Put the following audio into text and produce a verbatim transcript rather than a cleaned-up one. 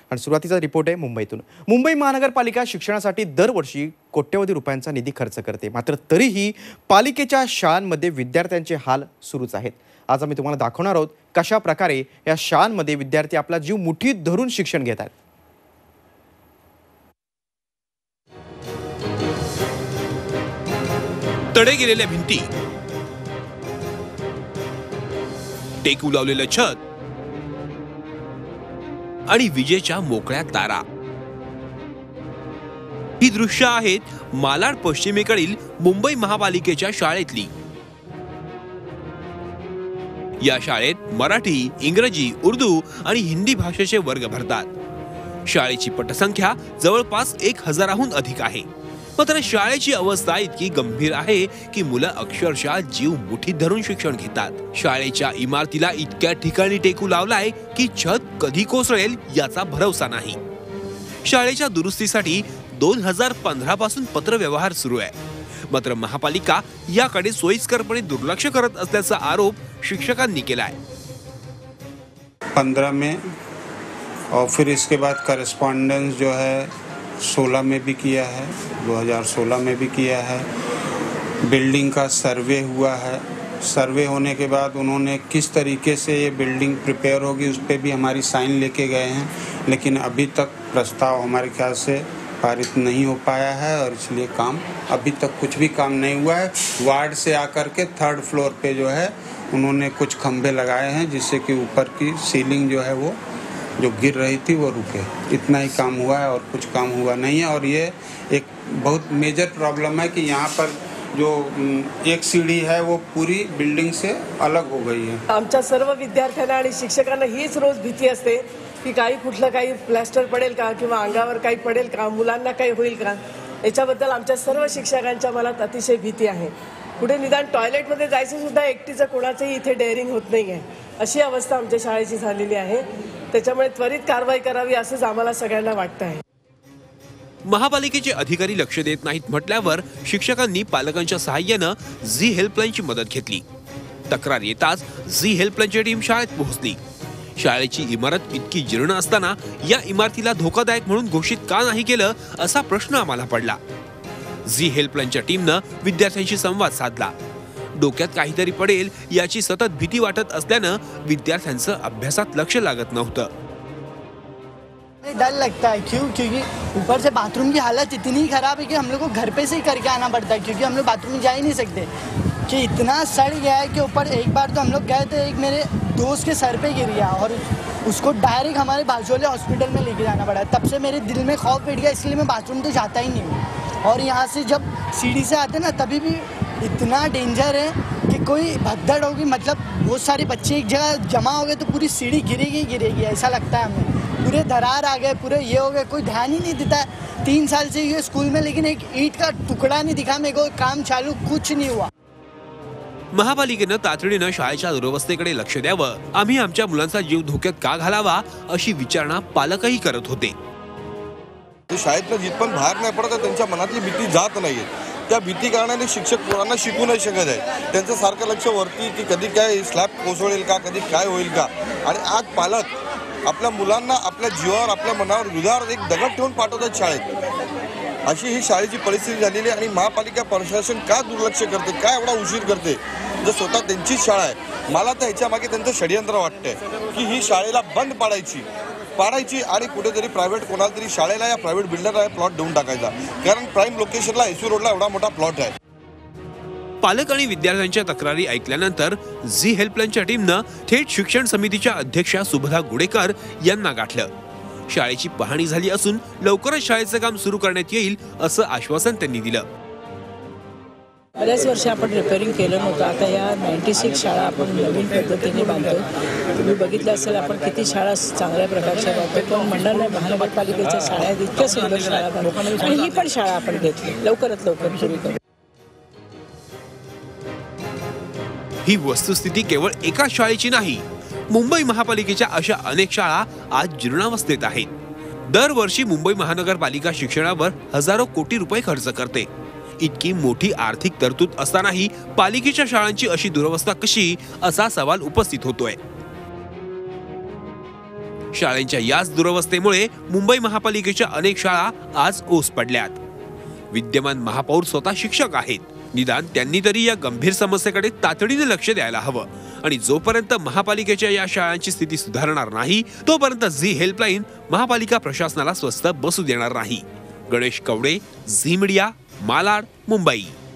आणि सुरुवातीचा रिपोर्ट आहे मुंबईतून। मुंबई महानगरपालिका शिक्षणासाठी दरवर्षी कोट्यवधी रुपयांचा निधी खर्च करते, मात्र तरीही पालिकेच्या शाळांमध्ये विद्यार्थ्यांचे हाल सुरूच आहेत। आज आम्ही तुम्हाला दाखवणार आहोत कशा प्रकारे या शाळांमध्ये विद्यार्थी आपला जीव मुठीत धरून शिक्षण घेत आहेत। तडे गेलेल्या भिंती, टेकू लावलेलं छत आणि विजेच्या मोकळ्या तारा, ही दृश्य आहेत मालाड पश्चिमेकडील मुंबई महापालिकेच्या शाळेतली। या शाळेत मराठी, इंग्रजी, उर्दू आणि हिंदी भाषेचे वर्ग भरतात। शाळेची पटसंख्या जवळपास एक हजाराहून अधिक आहे, मात्र शाळेची अवस्था इतकी गंभीर आहे की मुलं अक्षरशः जीव मुठीत धरून शिक्षण घेतात। शाळेच्या इमारतीला इतक्या ठिकाणी टेकू लावलाय की छत कधी कोसळेल याचा भरवसा नाही। शाळेच्या दुरुस्तीसाठी दोन हजार पंधरा पासून पत्र व्यवहार सुरू आहे, मात्र महापालिका याकडे सोयीस्करपणे दुर्लक्ष करत असल्याचा आरोप शिक्षकांनी केलाय। पंद्रह में और फिर इसके बाद करस्पॉन्डेंस जो है सोलह में भी किया है, दो हज़ार सोलह में भी किया है। बिल्डिंग का सर्वे हुआ है, सर्वे होने के बाद उन्होंने किस तरीके से ये बिल्डिंग प्रिपेयर होगी उस पर भी हमारी साइन लेके गए हैं, लेकिन अभी तक प्रस्ताव हमारे ख्याल से पारित नहीं हो पाया है और इसलिए काम अभी तक कुछ भी काम नहीं हुआ है। वार्ड से आकर के थर्ड फ्लोर पे जो है उन्होंने कुछ खंभे लगाए हैं जिससे कि ऊपर की सीलिंग जो है वो जो गिर रही थी वो रुके। इतना ही काम हुआ है और कुछ काम हुआ नहीं है। और ये एक बहुत मेजर प्रॉब्लम है कि यहाँ पर जो एक सीढ़ी है वो पूरी बिल्डिंग से अलग हो गई है। आमच्या सर्व विद्यार्थ्यांना आणि शिक्षकांना हीच रोज भीती असते की काही कुठलं काही प्लास्टर पडेल का किंवा अंगावर काही पडेल का, मुलांना काही होईल का, याच्याबद्दल आमच्या सर्व शिक्षकांच्या मनात अतिशय भीती आहे। पुढे निदान टॉयलेटमध्ये जायचं सुद्धा एकटीचं कोणाचंही इथे डेअरिंग होत नाही आहे, अशी अवस्था आमच्या शाळेची झालेली आहे। त्याच्यामुळे त्वरित कारवाई करावी असंच आम्हाला सगळ्यांना वाटतं आहे। महापालिकेचे अधिकारी लक्ष देत नाहीत म्हटल्यावर शिक्षकांनी पालकांच्या सहाय्यानं झी हेल्पलाईनची मदत घेतली। तक्रार येताच झी हेल्पलाईनची टीम शाळेत पोहोचली। शाळेची इमारत इतकी जीर्ण असताना या इमारतीला धोकादायक म्हणून घोषित का नाही केलं असा प्रश्न आम्हाला पडला। झी हेल्पलाईनच्या टीमनं विद्यार्थ्यांशी संवाद साधला। डोक्यात काहीतरी पडेल याची सतत भीती वाटत असल्यानं विद्यार्थ्यांचं अभ्यासात लक्ष लागत नव्हतं। डर लगता है क्यों क्योंकि ऊपर से बाथरूम की हालत इतनी खराब है कि हम लोग को घर पे से ही करके आना पड़ता है, क्योंकि हम लोग बाथरूम में जा ही नहीं सकते कि इतना सड़ गया है कि ऊपर एक बार तो हम लोग गए थे, एक मेरे दोस्त के सर पे गिर गया और उसको डायरेक्ट हमारे बाजू वाले हॉस्पिटल में लेके जाना पड़ा। तब से मेरे दिल में खौफ बैठ गया, इसलिए मैं बाथरूम तो जाता ही नहीं हूँ। और यहाँ से जब सीढ़ी से आते ना तभी भी इतना डेंजर है कि कोई भगदड़ होगी, मतलब बहुत सारे बच्चे एक जगह जमा हो गए तो पूरी सीढ़ी गिरेगी गिरेगी ऐसा लगता है हमें। पूरे दरार आ गए, पूरे ये हो गए, कोई ध्यान ही नहीं देता है। तीन साल से ये स्कूल में लेकिन एक ईंट का टुकड़ा नहीं दिखा मेरे को, काम चालू कुछ नहीं हुआ। महापालिकेनं तातडीनं शाळेच्या दुरवस्थेकडे लक्ष द्यावं, आम्ही आमच्या मुलांचा जीव धोक्यात का घालावा अशी विचारणा पालकही करत होते। शाळेतनं जिथपर्यंत बाहेर नाही पडत त्यांच्या मनातली भीती जात नाहीये, त्या भीती कारणाने शिक्षक मुलांना शिकू नाही शकत आहे। त्यांचं सारखं लक्ष वरती की कधी काय स्लॅब कोसळेल का, कधी काय होईल का। आणि आज पालक आपल्या मुलांना आपल्या जीवावर आपल्या मनावर हृदयावर एक दगड ठेवून पाठवतात शाळेत। अशी ही शाळेची परिस्थिती झालेली आहे। आणि महापालिका प्रशासन का दुर्लक्ष करते, काय एवढा उशीर करते, जर स्वतः त्यांचीच शाळा आहे। मला तर ह्याच्या मागे त्यांचं षडयंत्र वाटतंय की ही शाळेला बंद पाडायची पाडायची आणि कुठेतरी प्रायव्हेट कोणाला तरी शाळेला या प्रायव्हेट बिल्डरला प्लॉट देऊन टाकायचा, कारण प्राईम लोकेशनला एसयू रोडला एवढा मोठा प्लॉट आहे। पालक आणि विद्यार्थ्यांच्या तक्रारी ऐकल्यानंतर झी हेल्पलाईनच्या टीमनं थेट शिक्षण समितीच्या अध्यक्षा सुभदा गुडेकर यांना गाठलं। शाळेची पाहणी झाली असून लवकरच शाळेचं काम सुरू करण्यात येईल असं आश्वासन त्यांनी दिलं। बऱ्याच वर्ष आपण रिपेअरिंग केलं नव्हतं, आता या नाईन्टी सिक्स शाळा आपण नवीन पद्धतीने बांधतो। तुम्ही बघितलं असेल आपण किती शाळा चांगल्या प्रकारच्या बांधतो, पण म्हणणार नाही महानगरपालिकेच्या शाळा इतक्या सुंदर शाळा बांधतो आणि ही पण शाळा आपण घेतली लवकरात लवकर सुरू करू। ही वस्तुस्थिती केवळ एका शाळेची नाही, मुंबई महापालिकेच्या अशा अनेक शाळा आज जीर्णावस्थेत आहेत। दरवर्षी मुंबई महानगरपालिका शिक्षणावर हजारो कोटी रुपये खर्च करते। इतकी मोठी आर्थिक तरतूद असतानाही पालिकेच्या शाळांची अशी दुरवस्था कशी असा सवाल उपस्थित होतोय। शाळांच्या याच दुरवस्थेमुळे मुंबई महापालिकेच्या अनेक शाळा आज ओस पडल्यात। विद्यमान महापौर स्वतः शिक्षक आहेत, निदान त्यांनी तरी या गंभीर समस्येकडे तातडीने लक्ष द्यायला हवं आणि जोपर्यंत महापालिकेच्या या शाळांची स्थिती सुधारणार नाही तोपर्यंत झी हेल्पलाईन महापालिका प्रशासनाला स्वस्थ बसू देणार नाही। Ganesh Kawade, Zee media, Malad, Mumbai.